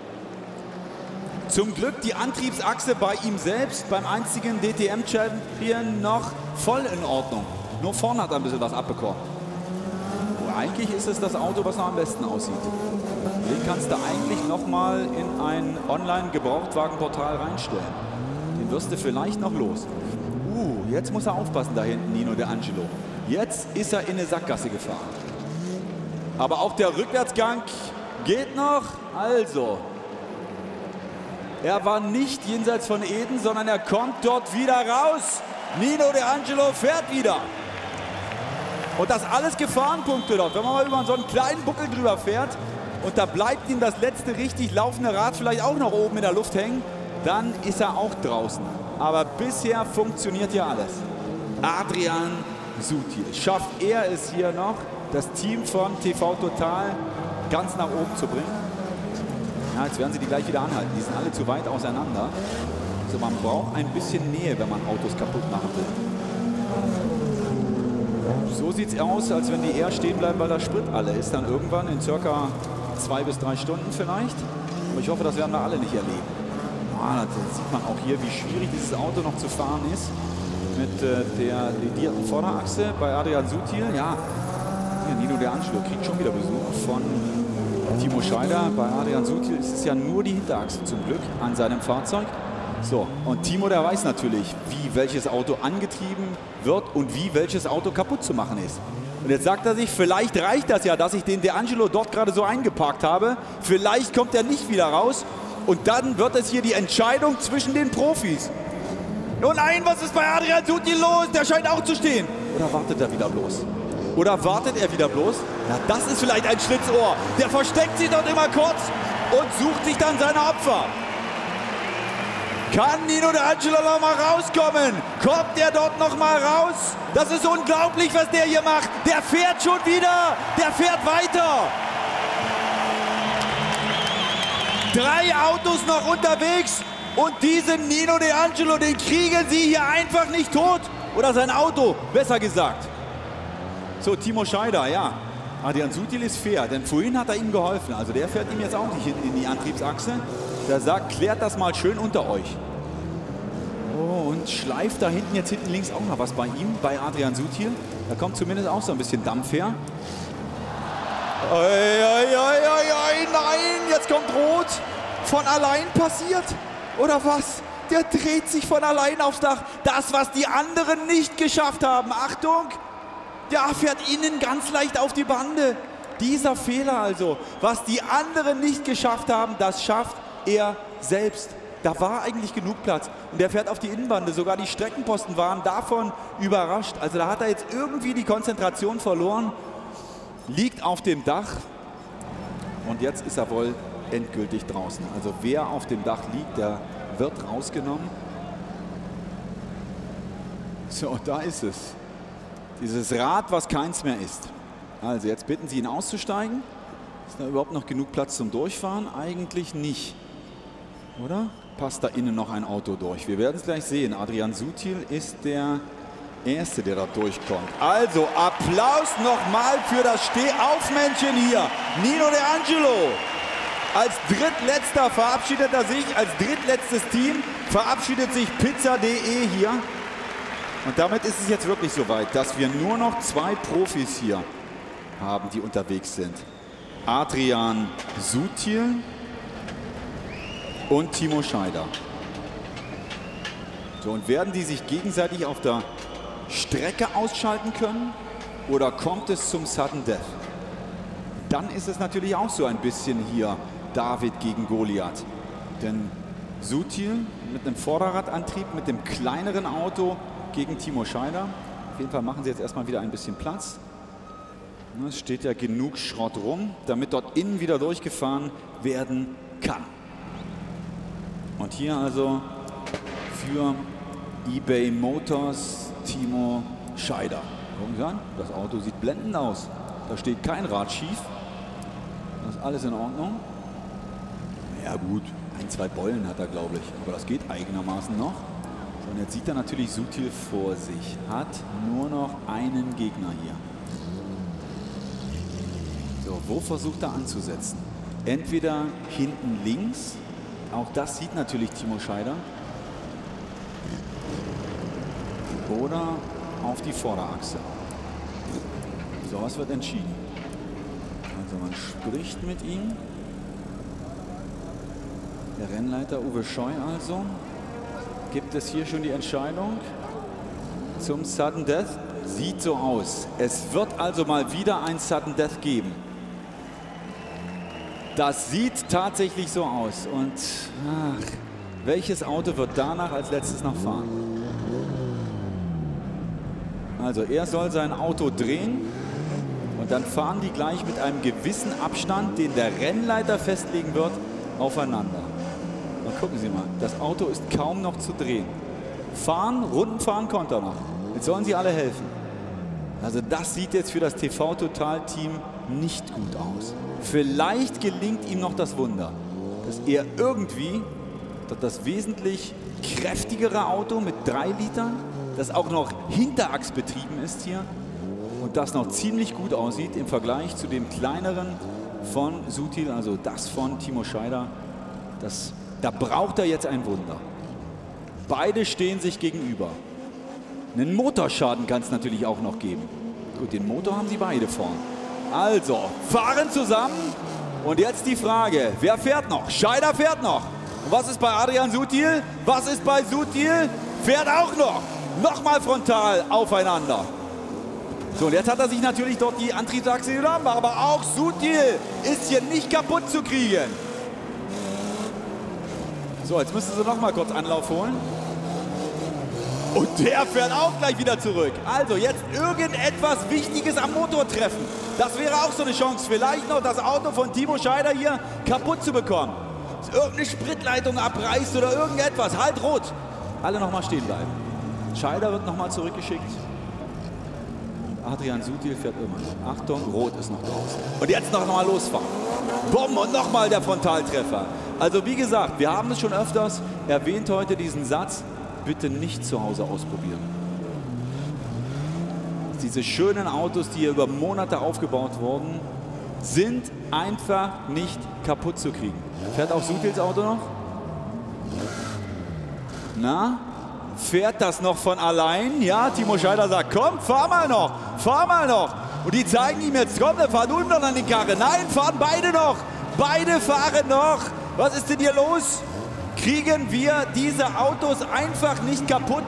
Zum Glück die Antriebsachse bei ihm selbst, beim einzigen DTM-Champion, noch voll in Ordnung. Nur vorne hat er ein bisschen was abbekommen. Eigentlich ist es das Auto, was noch am besten aussieht. Den kannst du eigentlich noch mal in ein Online-Gebrauchtwagenportal reinstellen. Den wirst du vielleicht noch los. Jetzt muss er aufpassen da hinten, Nino De Angelo. Jetzt ist er in eine Sackgasse gefahren. Aber auch der Rückwärtsgang geht noch. Also, er war nicht jenseits von Eden, sondern er kommt dort wieder raus. Nino De Angelo fährt wieder. Und das alles Gefahrenpunkte dort. Wenn man mal über so einen kleinen Buckel drüber fährt und da bleibt ihm das letzte richtig laufende Rad vielleicht auch noch oben in der Luft hängen, dann ist er auch draußen. Aber bisher funktioniert ja alles. Adrian Sutil. Schafft er es hier noch, das Team von TV Total ganz nach oben zu bringen? Ja, jetzt werden sie die gleich wieder anhalten. Die sind alle zu weit auseinander. Also man braucht ein bisschen Nähe, wenn man Autos kaputt machen will. So sieht es aus, als wenn die eher stehen bleiben, weil der Sprit alle ist. Dann irgendwann in circa 2 bis 3 Stunden vielleicht. Aber ich hoffe, das werden wir alle nicht erleben. Ja, da sieht man auch hier, wie schwierig dieses Auto noch zu fahren ist. Mit der ledierten Vorderachse bei Adrian Sutil. Ja, Nino De Angelo kriegt schon wieder Besuch von Timo Scheider. Bei Adrian Sutil ist es ja nur die Hinterachse zum Glück an seinem Fahrzeug. So, und Timo, der weiß natürlich, wie welches Auto angetrieben wird und wie welches Auto kaputt zu machen ist. Und jetzt sagt er sich, vielleicht reicht das ja, dass ich den De Angelo dort gerade so eingeparkt habe. Vielleicht kommt er nicht wieder raus. Und dann wird es hier die Entscheidung zwischen den Profis. Oh nein, was ist bei Adrian Sutil los? Der scheint auch zu stehen. Oder wartet er wieder bloß? Na, das ist vielleicht ein Schlitzohr. Der versteckt sich dort immer kurz und sucht sich dann seine Opfer. Kann Nino De Angelo noch mal rauskommen? Kommt er dort noch mal raus? Das ist unglaublich, was der hier macht. Der fährt schon wieder. Der fährt weiter. 3 Autos noch unterwegs. Und diesen Nino De Angelo, den kriegen sie hier einfach nicht tot. Oder sein Auto, besser gesagt. So, Timo Scheider, ja. Adrian Sutil ist fair, denn vorhin hat er ihm geholfen. Also der fährt ihm jetzt auch nicht hinten in die Antriebsachse. Der sagt, klärt das mal schön unter euch. Oh, und schleift da hinten jetzt hinten links auch noch was bei ihm, bei Adrian Sutil. Da kommt zumindest auch so ein bisschen Dampf her. Nein, jetzt kommt Rot. Von allein passiert. Oder was? Der dreht sich von allein aufs Dach. Das, was die anderen nicht geschafft haben. Achtung! Der fährt innen ganz leicht auf die Bande. Dieser Fehler also, was die anderen nicht geschafft haben, das schafft er selbst. Da war eigentlich genug Platz. Und der fährt auf die Innenbande. Sogar die Streckenposten waren davon überrascht. Also da hat er jetzt irgendwie die Konzentration verloren. Liegt auf dem Dach. Und jetzt ist er wohl endgültig draußen. Also wer auf dem Dach liegt, der wird rausgenommen. So, da ist es. Dieses Rad, was keins mehr ist. Also jetzt bitten Sie ihn auszusteigen. Ist da überhaupt noch genug Platz zum Durchfahren? Eigentlich nicht. Oder? Passt da innen noch ein Auto durch? Wir werden es gleich sehen. Adrian Sutil ist der Erste, der da durchkommt. Also Applaus nochmal für das Stehaufmännchen hier. Nino De Angelo. Als drittletzter verabschiedet er sich, als drittletztes Team verabschiedet sich Pizza.de hier. Und damit ist es jetzt wirklich soweit, dass wir nur noch 2 Profis hier haben, die unterwegs sind. Adrian Sutil und Timo Scheider. So, und werden die sich gegenseitig auf der Strecke ausschalten können oder kommt es zum Sudden Death? Dann ist es natürlich auch so ein bisschen hier David gegen Goliath. Denn Sutil mit einem Vorderradantrieb, mit dem kleineren Auto gegen Timo Scheider. Auf jeden Fall machen sie jetzt erstmal wieder ein bisschen Platz. Es steht ja genug Schrott rum, damit dort innen wieder durchgefahren werden kann. Und hier also für eBay Motors Timo Scheider. Gucken Sie an, das Auto sieht blendend aus. Da steht kein Rad schief. Das ist alles in Ordnung. Ja gut, 1, 2 Beulen hat er, glaube ich. Aber das geht eigenermaßen noch. So, und jetzt sieht er natürlich Sutil vor sich. Hat nur noch einen Gegner hier. So, wo versucht er anzusetzen? Entweder hinten links. Auch das sieht natürlich Timo Scheider. Oder auf die Vorderachse. So, was wird entschieden? Also man spricht mit ihm. Der Rennleiter Uwe Scheu also. Gibt es hier schon die Entscheidung zum Sudden Death? Sieht so aus. Es wird also mal wieder ein Sudden Death geben. Das sieht tatsächlich so aus. Und ach, welches Auto wird danach als letztes noch fahren? Also er soll sein Auto drehen und dann fahren die gleich mit einem gewissen Abstand, den der Rennleiter festlegen wird, aufeinander. Und gucken Sie mal, das Auto ist kaum noch zu drehen. Fahren, Runden fahren konnte er noch. Jetzt sollen sie alle helfen. Also das sieht jetzt für das TV-Total-Team nicht gut aus. Vielleicht gelingt ihm noch das Wunder, dass er irgendwie das wesentlich kräftigere Auto mit 3 Litern, das auch noch hinterachsbetrieben ist hier und das noch ziemlich gut aussieht im Vergleich zu dem kleineren von Sutil, also das von Timo Scheider. Da braucht er jetzt ein Wunder. Beide stehen sich gegenüber. Einen Motorschaden kann es natürlich auch noch geben. Gut, den Motor haben sie beide vorn. Also, fahren zusammen. Und jetzt die Frage, wer fährt noch? Scheider fährt noch. Und was ist bei Adrian Sutil? Was ist bei Sutil? Fährt auch noch. Nochmal frontal aufeinander. So, und jetzt hat er sich natürlich dort die Antriebsachse genommen, aber auch Sutil ist hier nicht kaputt zu kriegen. So, jetzt müssen sie noch mal kurz Anlauf holen. Und der fährt auch gleich wieder zurück. Also jetzt irgendetwas Wichtiges am Motor treffen. Das wäre auch so eine Chance, vielleicht noch das Auto von Timo Scheider hier kaputt zu bekommen. Dass irgendeine Spritleitung abreißt oder irgendetwas. Halt rot. Alle noch mal stehen bleiben. Scheider wird noch mal zurückgeschickt. Adrian Sutil fährt immer noch. Achtung, rot ist noch draußen. Und jetzt noch mal losfahren. Bumm, und noch mal der Frontaltreffer. Also wie gesagt, wir haben es schon öfters erwähnt heute, diesen Satz. Bitte nicht zu Hause ausprobieren. Diese schönen Autos, die hier über Monate aufgebaut wurden, sind einfach nicht kaputt zu kriegen. Fährt auch Sutils Auto noch? Na? Fährt das noch von allein? Ja, Timo Scheider sagt, komm, fahr mal noch, fahr mal noch. Und die zeigen ihm jetzt, komm, fahr du noch an die Karre. Nein, fahren beide noch. Beide fahren noch. Was ist denn hier los? Kriegen wir diese Autos einfach nicht kaputt?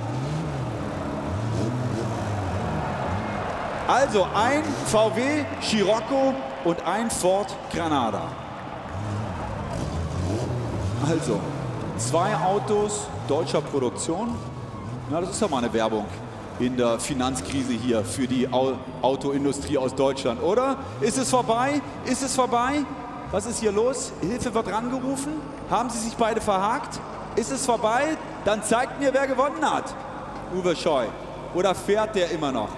Also ein VW Scirocco und ein Ford Granada. Also 2 Autos deutscher Produktion. Na, das ist doch mal eine Werbung in der Finanzkrise hier für die Autoindustrie aus Deutschland, oder? Ist es vorbei? Ist es vorbei? Was ist hier los? Hilfe wird rangerufen. Haben sie sich beide verhakt? Ist es vorbei? Dann zeigt mir, wer gewonnen hat. Uwe Scheu. Oder fährt der immer noch?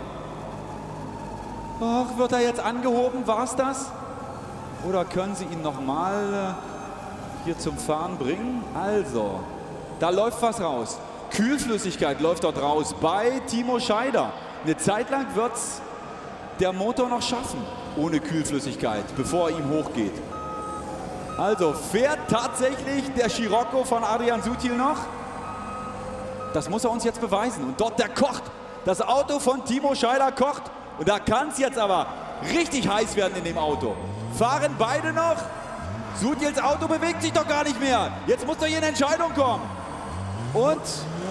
Ach, wird er jetzt angehoben? War es das? Oder können sie ihn noch mal hier zum Fahren bringen? Also, da läuft was raus. Kühlflüssigkeit läuft dort raus bei Timo Scheider. Eine Zeit lang wird es der Motor noch schaffen, ohne Kühlflüssigkeit, bevor er ihm hochgeht. Also fährt tatsächlich der Scirocco von Adrian Sutil noch? Das muss er uns jetzt beweisen. Und dort, der kocht. Das Auto von Timo Scheider kocht. Und da kann es jetzt aber richtig heiß werden in dem Auto. Fahren beide noch? Sutils Auto bewegt sich doch gar nicht mehr. Jetzt muss doch hier eine Entscheidung kommen. Und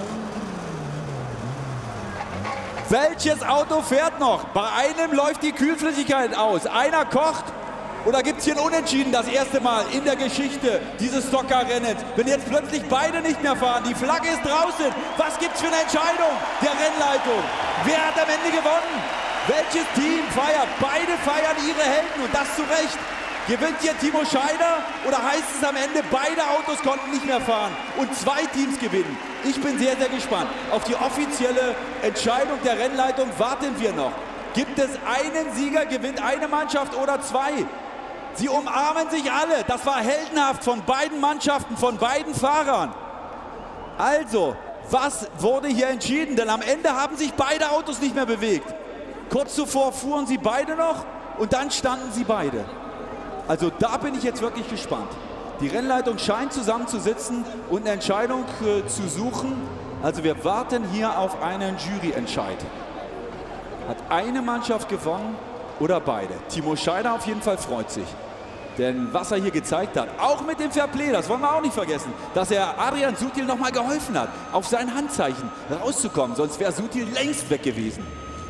welches Auto fährt noch? Bei einem läuft die Kühlflüssigkeit aus. Einer kocht. Oder gibt es hier ein Unentschieden, das erste Mal in der Geschichte dieses Stocker-Rennens? Wenn jetzt plötzlich beide nicht mehr fahren, die Flagge ist draußen. Was gibt es für eine Entscheidung der Rennleitung? Wer hat am Ende gewonnen? Welches Team feiert? Beide feiern ihre Helden und das zu Recht. Gewinnt hier Timo Scheider oder heißt es am Ende, beide Autos konnten nicht mehr fahren und 2 Teams gewinnen? Ich bin sehr, sehr gespannt. Auf die offizielle Entscheidung der Rennleitung warten wir noch. Gibt es einen Sieger, gewinnt eine Mannschaft oder 2? Sie umarmen sich alle. Das war heldenhaft von beiden Mannschaften, von beiden Fahrern. Also, was wurde hier entschieden? Denn am Ende haben sich beide Autos nicht mehr bewegt. Kurz zuvor fuhren sie beide noch und dann standen sie beide. Also da bin ich jetzt wirklich gespannt. Die Rennleitung scheint zusammenzusitzen und eine Entscheidung zu suchen. Also wir warten hier auf einen Juryentscheid. Hat eine Mannschaft gewonnen oder beide? Timo Scheider auf jeden Fall freut sich. Denn was er hier gezeigt hat, auch mit dem Fairplay, das wollen wir auch nicht vergessen, dass er Adrian Sutil noch mal geholfen hat, auf sein Handzeichen rauszukommen. Sonst wäre Sutil längst weg gewesen.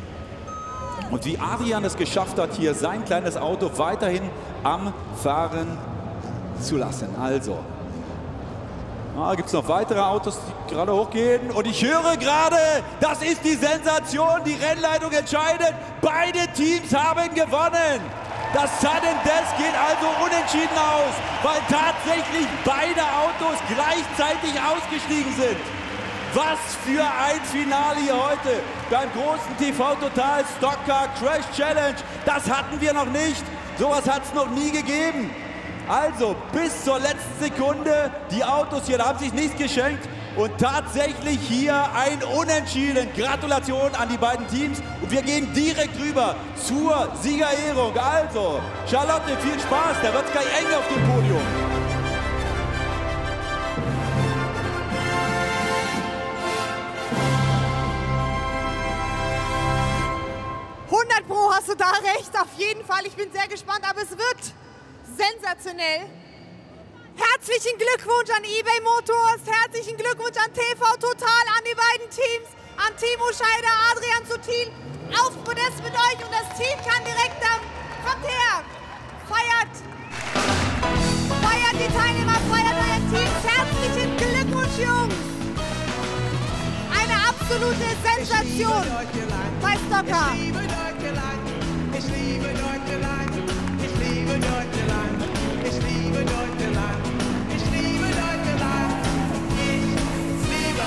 Und wie Adrian es geschafft hat, hier sein kleines Auto weiterhin am Fahren zu lassen. Also, gibt es noch weitere Autos, die gerade hochgehen. Und ich höre gerade, das ist die Sensation. Die Rennleitung entscheidet. Beide Teams haben gewonnen. Das Sudden Death geht also unentschieden aus, weil tatsächlich beide Autos gleichzeitig ausgestiegen sind. Was für ein Finale hier heute beim großen TV Total Stocker Crash Challenge. Das hatten wir noch nicht. Sowas hat es noch nie gegeben. Also bis zur letzten Sekunde die Autos hier, da haben sich nichts geschenkt. Und tatsächlich hier ein Unentschieden. Gratulation an die beiden Teams. Und wir gehen direkt rüber zur Siegerehrung. Also, Charlotte, viel Spaß. Da wird es gleich eng auf dem Podium. Pro hast du da recht, auf jeden Fall. Ich bin sehr gespannt, aber es wird sensationell. Herzlichen Glückwunsch an eBay Motors, herzlichen Glückwunsch an TV Total, an die beiden Teams, an Timo Scheider, Adrian Sutil, aufs Podest mit euch und das Team kann direkt kommt her. Feiert die Teilnehmer, feiert euer Team. Herzlichen Glückwunsch, Jungs. Eine absolute Sensation bei Stocker. Ich liebe Deutschland, ich liebe Deutschland, ich liebe Deutschland, ich liebe Deutschland, ich liebe Deutschland, ich liebe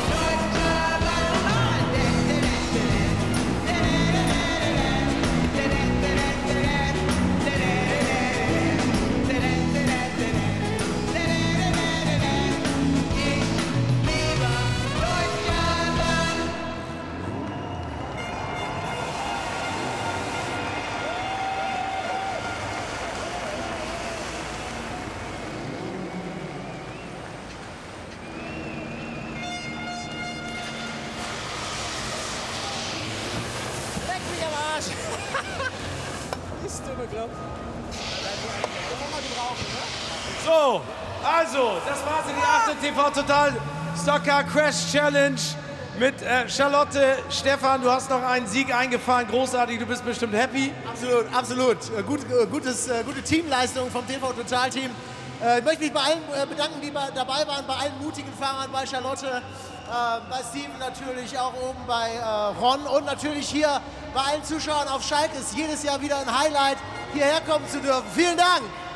So, also, das war's in die 8. TV Total Stocker Crash Challenge mit Charlotte. Stefan, du hast noch einen Sieg eingefahren, großartig, du bist bestimmt happy. Absolut, absolut. Gute Teamleistung vom TV Total Team. Ich möchte mich bei allen bedanken, die dabei waren, bei allen mutigen Fahrern, bei Charlotte, bei Steven natürlich, auch oben bei Ron und natürlich hier bei allen Zuschauern auf Schalke. Ist jedes Jahr wieder ein Highlight, hierher kommen zu dürfen. Vielen Dank!